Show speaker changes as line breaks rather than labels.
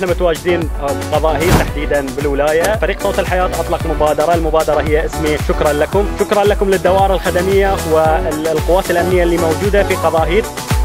احنا متواجدين بقضاهير تحديدا بالولايه. فريق صوت الحياه اطلق المبادره هي اسمي شكرا لكم. شكرا لكم للدوائر الخدميه والقوات الامنيه اللي موجوده في قضاهير.